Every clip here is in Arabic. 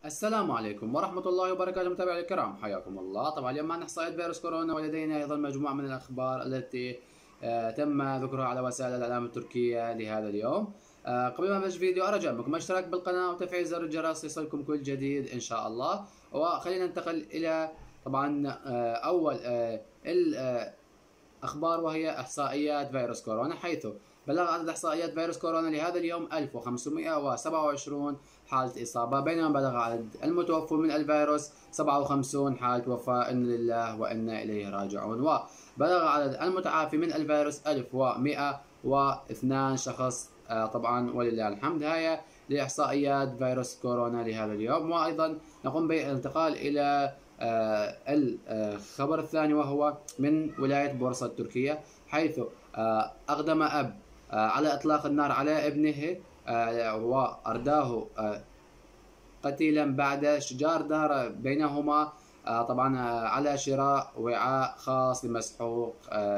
السلام عليكم ورحمة الله وبركاته متابعي الكرام، حياكم الله. طبعا اليوم معنا إحصائيات فيروس كورونا، ولدينا أيضا مجموعة من الأخبار التي تم ذكرها على وسائل الإعلام التركية لهذا اليوم. قبل ما نبدأ الفيديو أرجو منكم الاشتراك بالقناة وتفعيل زر الجرس ليصلكم كل جديد إن شاء الله. وخلينا ننتقل إلى طبعا أول الأخبار، وهي إحصائيات فيروس كورونا، حيث بلغ عدد إحصائيات فيروس كورونا لهذا اليوم 1527 حالة إصابة، بينما بلغ عدد المتوفون من الفيروس 57 حالة وفاة. إنا لله وإنا إليه راجعون. وبلغ عدد المتعافي من الفيروس 1102 شخص. طبعا ولله الحمد. هاي لإحصائيات فيروس كورونا لهذا اليوم. وأيضا نقوم بالانتقال إلى الخبر الثاني، وهو من ولاية بورصة التركية، حيث أقدم أب على إطلاق النار على ابنه وأرداه قتيلا بعد شجار دار بينهما، طبعا على شراء وعاء خاص لمسحوق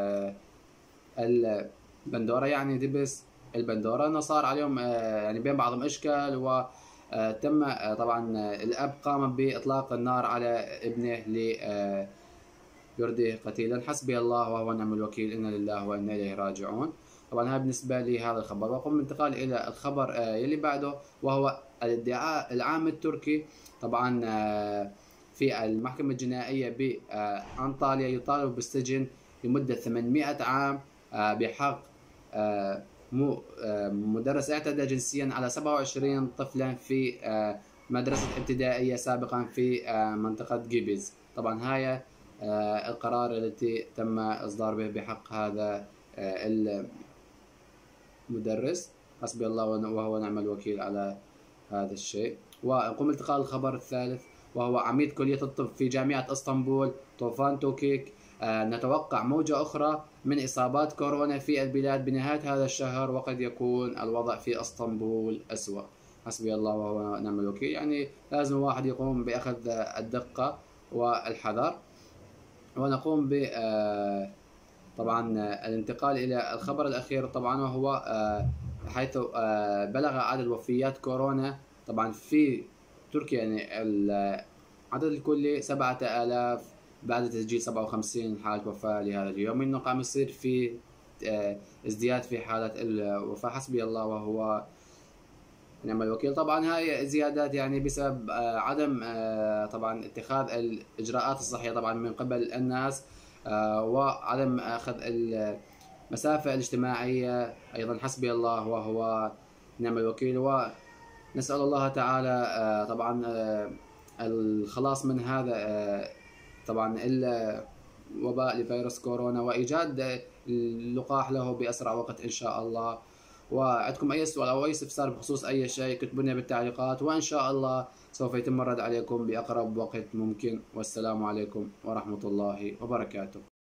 البندورة، يعني دبس البندورة، انه صار عليهم يعني بين بعضهم اشكال. وتم طبعا الاب قام باطلاق النار على ابنه ليرضيه قتيلا. حسبي الله وهو نعم الوكيل، انا لله وانا اليه راجعون. طبعا هذا بالنسبه لهذا الخبر. وقم بالانتقال الى الخبر يلي بعده، وهو الادعاء العام التركي. طبعا في المحكمة الجنائية بأنطاليا يطالب بالسجن لمدة 800 عام بحق مدرس اعتدى جنسيا على 27 طفلا في مدرسة ابتدائية سابقا في منطقة جيبيز. طبعا هاي القرار التي تم إصدار به بحق هذا المدرس. حسبي الله وهو نعم الوكيل على هذا الشيء. ونقوم بالانتقال للخبر الثالث، وهو عميد كلية الطب في جامعة اسطنبول طوفان توكيك. نتوقع موجة أخرى من إصابات كورونا في البلاد بنهاية هذا الشهر، وقد يكون الوضع في اسطنبول أسوأ. حسبي الله وهو نعم الوكيل. يعني لازم الواحد يقوم بأخذ الدقة والحذر. ونقوم ب طبعا الانتقال إلى الخبر الأخير، طبعا وهو حيث بلغ عدد وفيات كورونا طبعا في تركيا، يعني العدد الكلي 7000 بعد تسجيل 57 حالة وفاة لهذا اليوم، انه قام يصير في ازدياد في حالة الوفاة. حسبي الله وهو نعم الوكيل. طبعا هاي زيادات يعني بسبب عدم طبعا اتخاذ الإجراءات الصحية طبعا من قبل الناس، وعدم أخذ المسافة الاجتماعية أيضا. حسبي الله وهو نعم الوكيل. ونسأل الله تعالى طبعا الخلاص من هذا طبعا الوباء لفيروس كورونا، وإيجاد اللقاح له بأسرع وقت إن شاء الله. وعندكم أي سؤال أو أي استفسار بخصوص أي شيء كتبوا لنا بالتعليقات، وإن شاء الله سوف يتم الرد عليكم بأقرب وقت ممكن. والسلام عليكم ورحمة الله وبركاته.